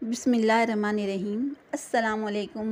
बिस्मिल्लाहिर्रहमानिर्रहीम। अस्सलामुअलैकुम।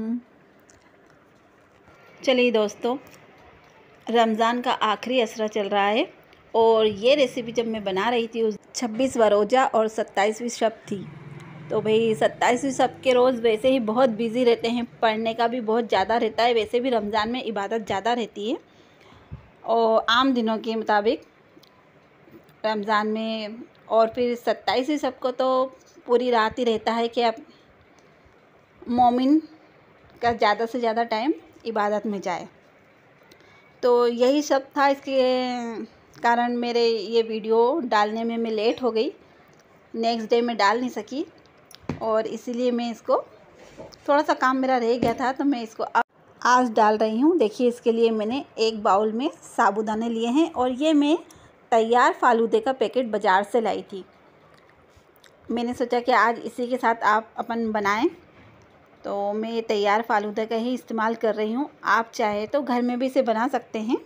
चलिए दोस्तों, रमज़ान का आखिरी असरा चल रहा है और ये रेसिपी जब मैं बना रही थी उस 26वां रोज़ा और 27वीं शब थी। तो भाई 27वीं शब के रोज़ वैसे ही बहुत बिज़ी रहते हैं, पढ़ने का भी बहुत ज़्यादा रहता है। वैसे भी रमज़ान में इबादत ज़्यादा रहती है और आम दिनों के मुताबिक रमज़ान में। और फिर 27वीं शब को तो पूरी रात ही रहता है कि अब मोमिन का ज़्यादा से ज़्यादा टाइम इबादत में जाए। तो यही सब था, इसके कारण मेरे ये वीडियो डालने में मैं लेट हो गई। नेक्स्ट डे मैं डाल नहीं सकी और इसीलिए मैं इसको थोड़ा सा काम मेरा रह गया था, तो मैं इसको अब आज डाल रही हूँ। देखिए, इसके लिए मैंने एक बाउल में साबूदाने लिए हैं और ये मैं तैयार फालूदे का पैकेट बाज़ार से लाई थी। मैंने सोचा कि आज इसी के साथ आप अपन बनाएं, तो मैं तैयार फालूदा का ही इस्तेमाल कर रही हूँ। आप चाहे तो घर में भी इसे बना सकते हैं।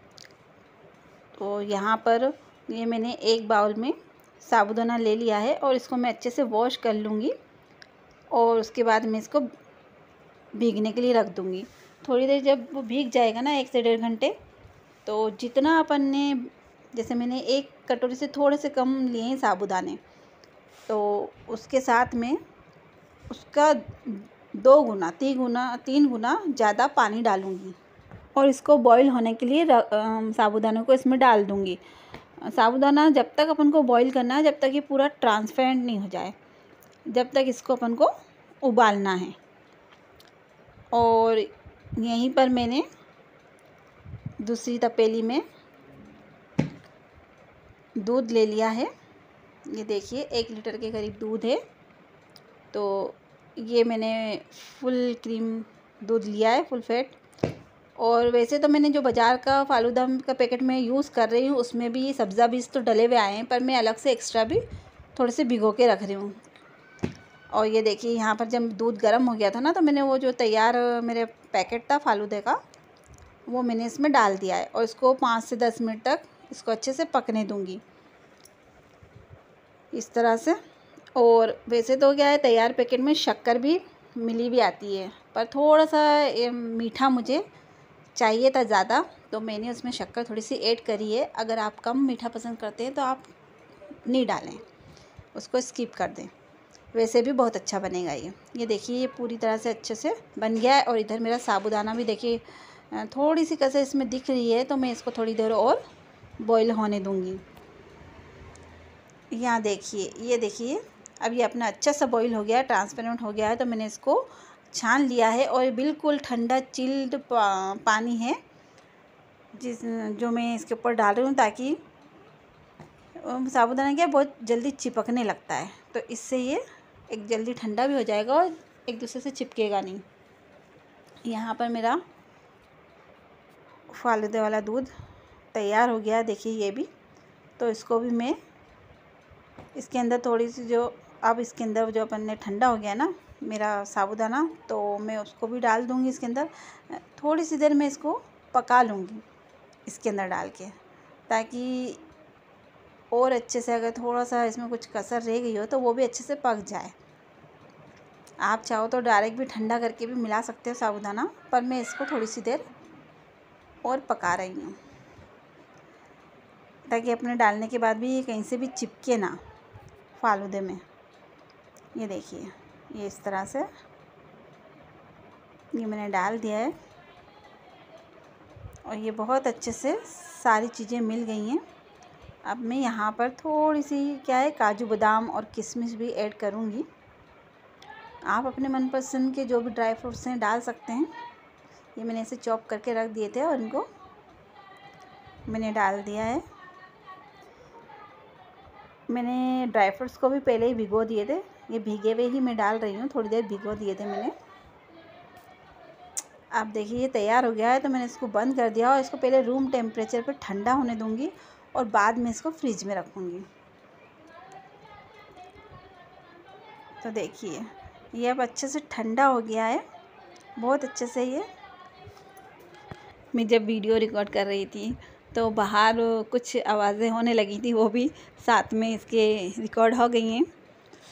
तो यहाँ पर ये मैंने एक बाउल में साबूदाना ले लिया है और इसको मैं अच्छे से वॉश कर लूँगी और उसके बाद मैं इसको भीगने के लिए रख दूँगी। थोड़ी देर जब वो भीग जाएगा ना, 1 से 1.5 घंटे, तो जितना अपन ने, जैसे मैंने एक कटोरी से थोड़े से कम लिए हैं साबूदाने, तो उसके साथ में उसका 2 गुना 3 गुना ज़्यादा पानी डालूँगी और इसको बॉईल होने के लिए साबूदाने को इसमें डाल दूँगी। साबूदाना जब तक अपन को बॉईल करना है, जब तक ये पूरा ट्रांसपेरेंट नहीं हो जाए, जब तक इसको अपन को उबालना है। और यहीं पर मैंने दूसरी तपेली में दूध ले लिया है। ये देखिए, 1 लीटर के करीब दूध है। तो ये मैंने फुल क्रीम दूध लिया है, फुल फैट। और वैसे तो मैंने जो बाज़ार का फालूदा का पैकेट में यूज़ कर रही हूँ उसमें भी सब्ज़ा बीज तो डले हुए आए हैं, पर मैं अलग से एक्स्ट्रा भी थोड़े से भिगो के रख रही हूँ। और ये देखिए, यहाँ पर जब दूध गर्म हो गया था ना, तो मैंने वो जो तैयार मेरे पैकेट था फालूदे का, वो मैंने इसमें डाल दिया है और इसको 5 से 10 मिनट तक इसको अच्छे से पकने दूँगी, इस तरह से। और वैसे तो क्या है, तैयार पैकेट में शक्कर भी मिली भी आती है, पर थोड़ा सा मीठा मुझे चाहिए था ज़्यादा, तो मैंने उसमें शक्कर थोड़ी सी ऐड करी है। अगर आप कम मीठा पसंद करते हैं तो आप नहीं डालें, उसको स्किप कर दें, वैसे भी बहुत अच्छा बनेगा ये देखिए, ये पूरी तरह से अच्छे से बन गया है। और इधर मेरा साबूदाना भी देखिए थोड़ी सी कसर इसमें दिख रही है, तो मैं इसको थोड़ी देर और बॉईल होने दूँगी। यहाँ देखिए, ये देखिए, अब ये अपना अच्छा सा बॉईल हो गया है, ट्रांसपेरेंट हो गया है। तो मैंने इसको छान लिया है और बिल्कुल ठंडा चिल्ड पानी है जो मैं इसके ऊपर डाल रही हूँ, ताकि साबूदाना क्या बहुत जल्दी चिपकने लगता है, तो इससे ये एक जल्दी ठंडा भी हो जाएगा और एक दूसरे से चिपकेगा नहीं। यहाँ पर मेरा फालूदे वाला दूध तैयार हो गया, देखिए ये भी। तो इसको भी मैं इसके अंदर थोड़ी सी अब इसके अंदर जो अपन ने ठंडा हो गया ना मेरा साबूदाना, तो मैं उसको भी डाल दूँगी इसके अंदर। थोड़ी सी देर मैं इसको पका लूँगी इसके अंदर डाल के, ताकि और अच्छे से, अगर थोड़ा सा इसमें कुछ कसर रह गई हो तो वो भी अच्छे से पक जाए। आप चाहो तो डायरेक्ट भी ठंडा करके भी मिला सकते हो साबूदाना, पर मैं इसको थोड़ी सी देर और पका रही हूँ, ताकि अपने डालने के बाद भी ये कहीं से भी चिपके ना फालूदे में। ये देखिए, ये इस तरह से ये मैंने डाल दिया है और ये बहुत अच्छे से सारी चीज़ें मिल गई हैं। अब मैं यहाँ पर थोड़ी सी क्या है, काजू बादाम और किशमिश भी ऐड करूँगी। आप अपने मनपसंद के जो भी ड्राई फ्रूट्स हैं डाल सकते हैं। ये मैंने इसे चॉप करके रख दिए थे और इनको मैंने डाल दिया है। मैंने ड्राई फ्रूट्स को भी पहले ही भिगो दिए थे, ये भीगे हुए ही मैं डाल रही हूँ, थोड़ी देर भिगो दिए थे मैंने। अब देखिए, ये तैयार हो गया है, तो मैंने इसको बंद कर दिया और इसको पहले रूम टेम्परेचर पर ठंडा होने दूँगी और बाद में इसको फ्रिज में रखूँगी। तो देखिए, ये अब अच्छे से ठंडा हो गया है, बहुत अच्छे से। ये मैं जब वीडियो रिकॉर्ड कर रही थी तो बाहर कुछ आवाज़ें होने लगी थी, वो भी साथ में इसके रिकॉर्ड हो गई हैं।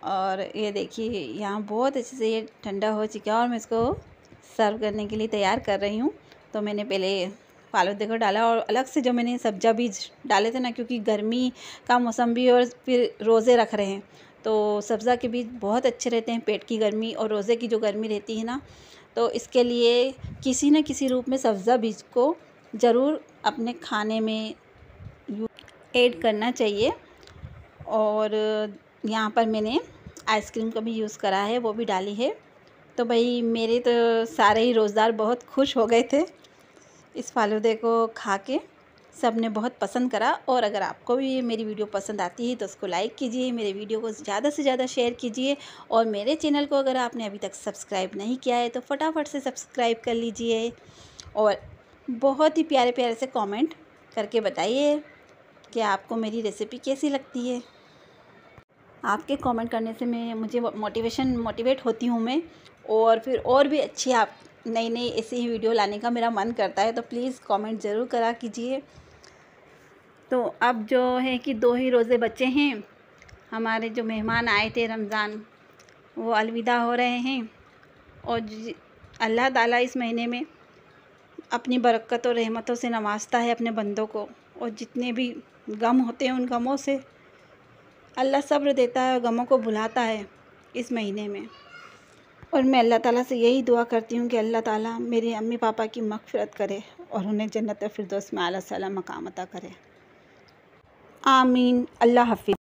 और ये देखिए यहाँ बहुत अच्छे से ये ठंडा हो चुका है और मैं इसको सर्व करने के लिए तैयार कर रही हूँ। तो मैंने पहले फालूदे को डाला और अलग से जो मैंने सब्जा बीज डाले थे ना, क्योंकि गर्मी का मौसम भी और फिर रोज़े रख रहे हैं तो सब्ज़ा के बीज बहुत अच्छे रहते हैं पेट की गर्मी और रोज़े की जो गर्मी रहती है ना, तो इसके लिए किसी न किसी रूप में सब्ज़ा बीज को ज़रूर अपने खाने में ऐड करना चाहिए। और यहाँ पर मैंने आइसक्रीम का भी यूज़ करा है, वो भी डाली है। तो भाई मेरे तो सारे ही रोज़ेदार बहुत खुश हो गए थे इस फालूदे को खा के, सब ने बहुत पसंद करा। और अगर आपको भी मेरी वीडियो पसंद आती है तो उसको लाइक कीजिए, मेरे वीडियो को ज़्यादा से ज़्यादा शेयर कीजिए और मेरे चैनल को अगर आपने अभी तक सब्सक्राइब नहीं किया है तो फटाफट से सब्सक्राइब कर लीजिए और बहुत ही प्यारे प्यारे से कमेंट करके बताइए कि आपको मेरी रेसिपी कैसी लगती है। आपके कमेंट करने से मुझे मोटिवेट होती हूँ मैं, और फिर और भी अच्छी आप नई नई ऐसी ही वीडियो लाने का मेरा मन करता है। तो प्लीज़ कमेंट ज़रूर करा कीजिए। तो अब जो है कि 2 ही रोज़े बचे हैं, हमारे जो मेहमान आए थे रमज़ान वो अलविदा हो रहे हैं। और अल्लाह ताला इस महीने में अपनी बरकत और रहमतों से नवाजता है अपने बंदों को, और जितने भी गम होते हैं उन गमों से अल्लाह सब्र देता है और गमों को भुलाता है इस महीने में। और मैं अल्लाह ताला से यही दुआ करती हूँ कि अल्लाह ताला मेरे अम्मी पापा की मग़फ़िरत करे और उन्हें जन्नत फ़िरदौस में आला साला मकाम अता करे। आमीन। अल्लाह हाफ़िज़।